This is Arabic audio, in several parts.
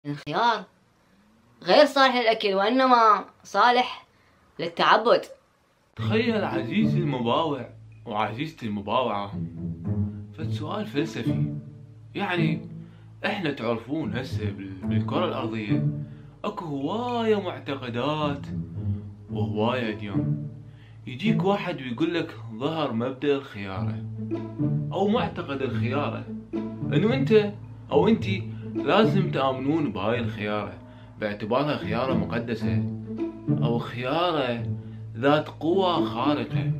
الخيار غير صالح للأكل وإنما صالح للتعبد. تخيل عزيزي المباوع وعزيزتي المباوعة، فالسؤال فلسفي. يعني احنا تعرفون هسه بالكرة الأرضية اكو هواية معتقدات وهواية أديان. يجيك واحد ويقول لك ظهر مبدأ الخيارة أو معتقد الخيارة، إنه أنت أو أنتي لازم تآمنون بهاي الخيارة باعتبارها خيارة مقدسة أو خيارة ذات قوة خارقة.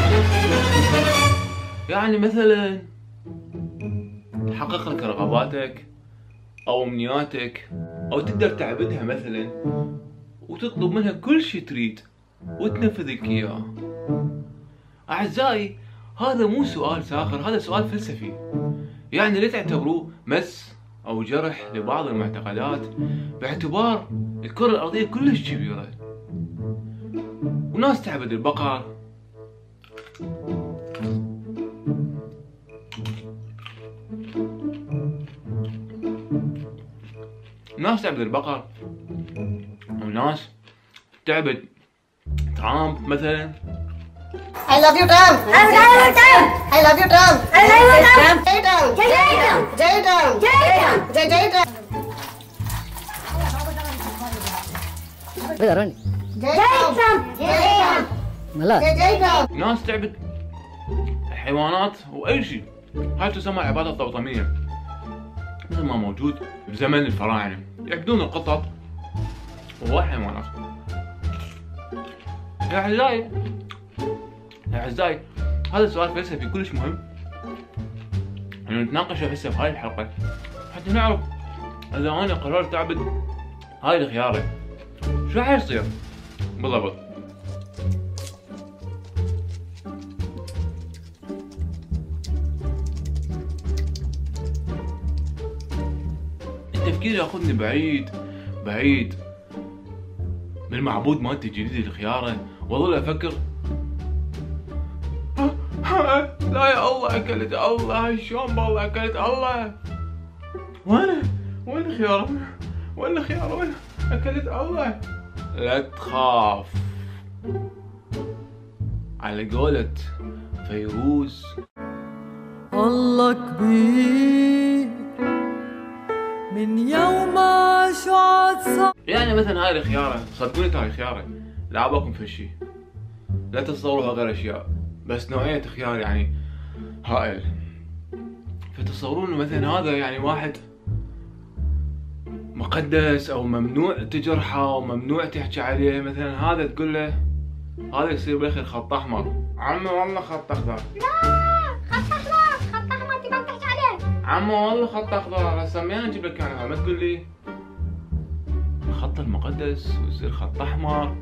يعني مثلا تحقق لك رغباتك أو أمنياتك، أو تقدر تعبدها مثلا وتطلب منها كل شي تريد وتنفذ لك إياه. أعزائي، هذا مو سؤال ساخر، هذا سؤال فلسفي. يعني لا تعتبروه مس أو جرح لبعض المعتقدات، باعتبار الكرة الأرضية كلش كبيرة، وناس تعبد البقر، وناس تعبد ترامب مثلا. I love you Trump. I love you Trump. I love you Trump. I love you Trump. Jai Trump. Jai Trump. Jai Trump. Jai Trump. Jai Trump. بدرني Jai Trump. Jai Trump. ملا Jai Trump. ناس تعبد حيوانات واي شيء، هاي تسمى العبادة التوطمية، مثل ما موجود بزمن الفراعنة يعبدون القطط والحيوانات. يا أعزائي، هذا سؤال فلسفي كلش مهم إنه نتناقشه هسه في هاي الحلقة، حتى نعرف إذا أنا قررت أعبد هاي الخيارة شو راح يصير بالضبط. التفكير ياخذني بعيد بالمعبود مالتي الجديد الخيارة، واظل افكر لا يا الله اكلت الله، شلون بالله اكلت الله، وين الخيارة، وين اكلت الله. لا تخاف، على قولة فيروز الله كبير من يوم شعت. يعني مثلا هاي الخيارة، صدقوني هاي الخيارة لعبكم في شيء، لا تتصوروها غير اشياء، بس نوعية خيار يعني هائل. فتصورون مثلا هذا يعني واحد مقدس او ممنوع تجرحه وممنوع تحكي عليه، مثلا هذا تقول له، هذا يصير بالاخير خط احمر. عمي والله خط اخضر. لا خط احمر انت ما تحكي عليه. عمي والله خط اخضر، هسه منين اجيب لك انا؟ ما تقول لي الخط المقدس ويصير خط احمر،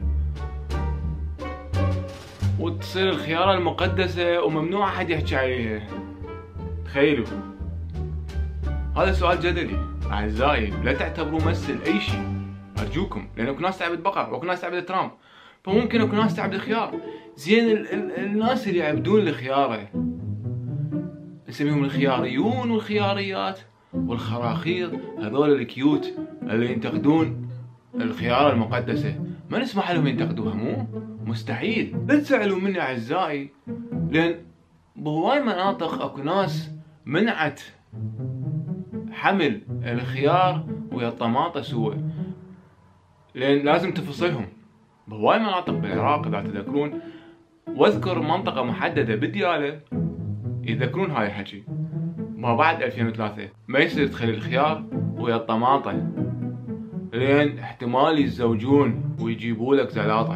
وتصير الخيارة المقدسة وممنوع احد يحكي عليها. تخيلوا، هذا سؤال جدلي اعزائي، لا تعتبروه مس لاي شيء ارجوكم، لان اكو ناس تعبد بقر واكو ناس تعبد ترامب، فممكن اكو ناس تعبد خيار. زين الناس اللي يعبدون الخيارة نسميهم الخياريون والخياريات والخراخير، هذول الكيوت اللي ينتقدون الخيارة المقدسة، ما نسمح لهم ينتقدوها، مو مستحيل. لا تزعلوا مني اعزائي، لان بهواي مناطق اكو ناس منعت حمل الخيار ويا الطماطة سوا، لان لازم تفصلهم بهواي مناطق بالعراق اذا تذكرون، واذكر منطقة محددة بديالة يذكرون هاي الحكي ما بعد 2003 ما يصير تخلي الخيار ويا الطماطة، لين احتمال يتزوجون ويجيبوا لك زلاطة.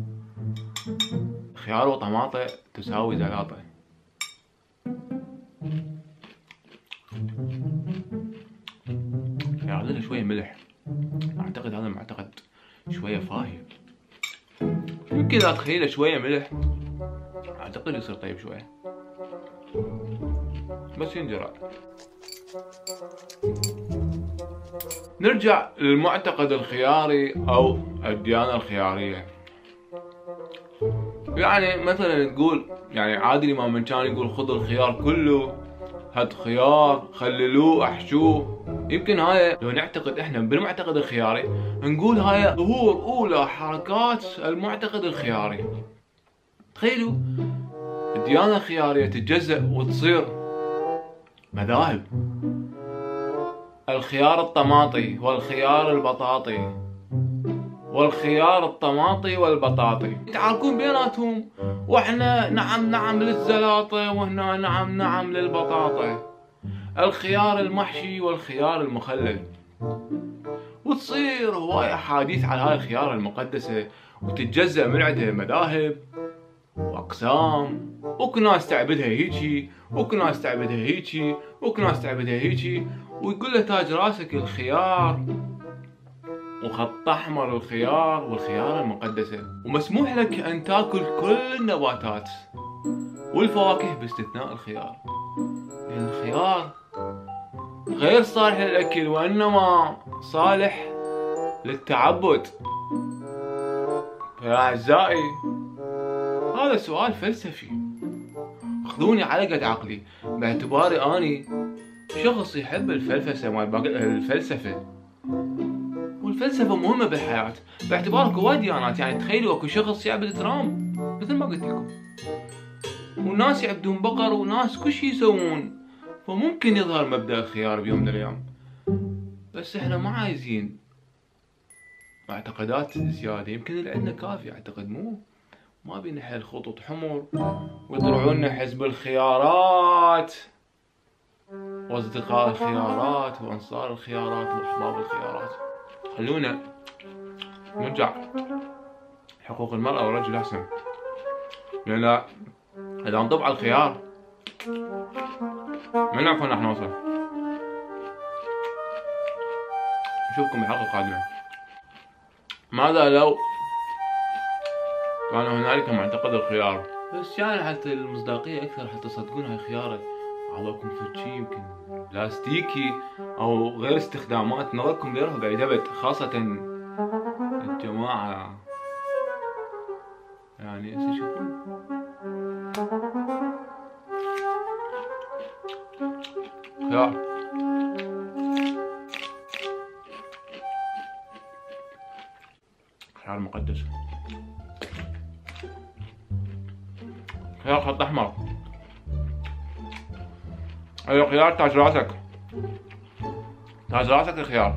خيار وطماطة تساوي زلاطة. يعطينا شوية ملح، اعتقد هذا المعتقد شوية فاهي، يمكن اذا تخيله شوية ملح اعتقد يصير طيب شوية، بس ينجرى. نرجع للمعتقد الخياري او الديانة الخيارية. يعني مثلا تقول، يعني عادل امام من كان يقول خذوا الخيار كله هات خيار، خللوه، احشوه. يمكن هاي لو نعتقد احنا بالمعتقد الخياري نقول هاي ظهور اولى حركات المعتقد الخياري. تخيلوا الديانة الخيارية تتجزأ وتصير مذاهب. الخيار الطماطي والخيار البطاطي والخيار الطماطي والبطاطي يتعاركون بيناتهم، واحنا نعم للزلاطة وهنا نعم للبطاطا. الخيار المحشي والخيار المخلل، وتصير هواي احاديث على هاي الخيار المقدسة، وتتجزأ من عندها مذاهب واقسام، وكناس تعبدها هيجي وكناس تعبدها هيجي وكناس تعبدها هيجي، ويقول له تاج راسك الخيار وخط احمر الخيار والخيار المقدسة، ومسموح لك ان تاكل كل النباتات والفواكه باستثناء الخيار، لان الخيار غير صالح للاكل وانما صالح للتعبد. فيا اعزائي هذا سؤال فلسفي، خذوني على قد عقلي، باعتباري اني شخص يحب الفلسفة والفلسفة مهمة بالحياة، باعتبار اكو ديانات. يعني تخيلوا اكو شخص يعبد ترام مثل ما قلت لكم، وناس يعبدون بقر وناس كل شي يسوون، فممكن يظهر مبدأ الخيار بيوم من الايام. بس احنا ما عايزين معتقدات زيادة، يمكن اللي عندنا كافي اعتقد، ما بينا حيل خطوط حمر ويطلعوا لنا حزب الخيارات واصدقاء الخيارات وانصار الخيارات واحباب الخيارات. خلونا نرجع حقوق المرأة والرجل احسن، لان اذا نطبع الخيار ما نعرف وين راح نوصل. نشوفكم بحلقة قادمة. ماذا لو كان هنالك معتقد الخيار؟ بس يعني حتى المصداقية أكثر، حتى تصدقون هاي خيارة عضوكم في شي يمكن بلاستيكي أو غير استخدامات، نظركم ليرها بعيدبت، خاصة الجماعة يعني هسه شوفون خيار خيار مقدس، خيار خط احمر، ايوه خيار تاج راسك، تاج راسك الخيار.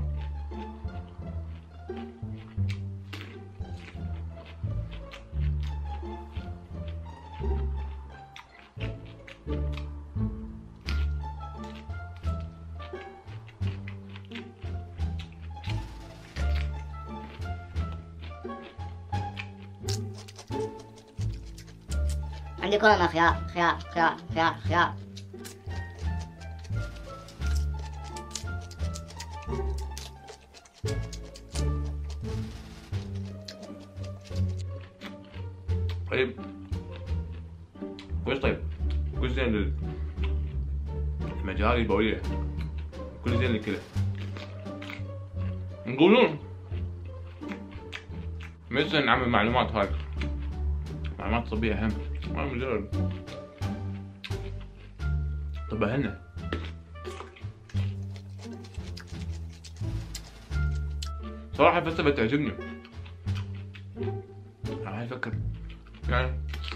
عندي كورونا. خيار خيار خيار خيار خيار. طيب وش طيب؟ كل زين للمجاري البولية، كل زين للكلى. نقولون مثل نعمل معلومات، هاي معلومات طبية أهم، ما مجرد طب أهلنا. صراحة الفلسفة تعجبني، أنا أفكر يعني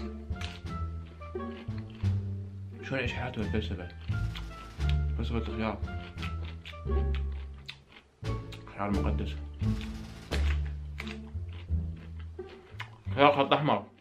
شلون يعيش حياته الفلسفة، فلسفة الخيار، خيار مقدس، خيار خط أحمر.